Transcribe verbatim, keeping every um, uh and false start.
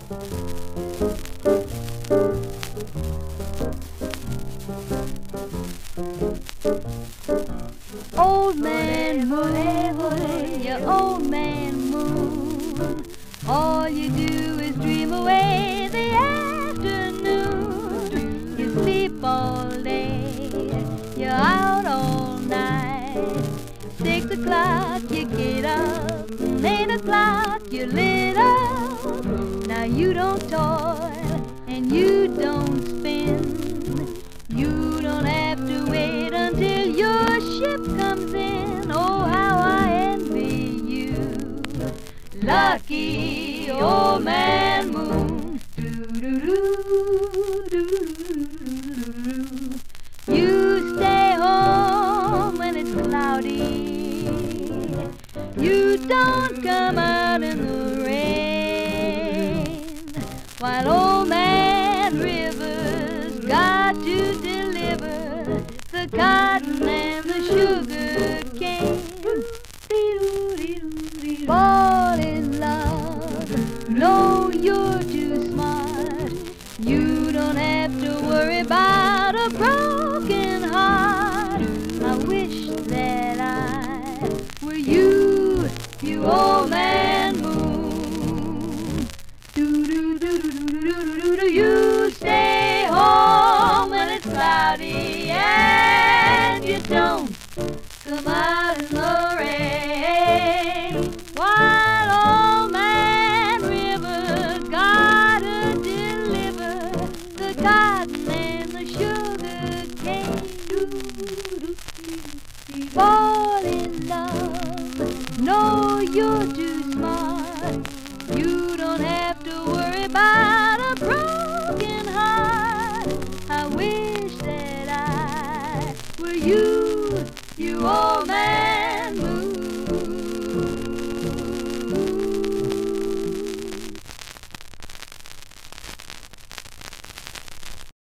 Old man moon, you old man moon, all you do is dream away the afternoon. You sleep all day, you're out all night. Six o'clock you get up, eight o'clock you lit up. Now you don't toil and you don't spin. You don't have to wait until your ship comes in. Oh, how I envy you, lucky old man moon. Doo-doo-doo-doo-doo-doo. You stay home when it's cloudy. You don't come out in the rain, while old man Rivers got to deliver the cotton and the sugar cane. Fall in love, no, you're too smart. You don't have to worry about a broken heart. I wish that I were you, you old man.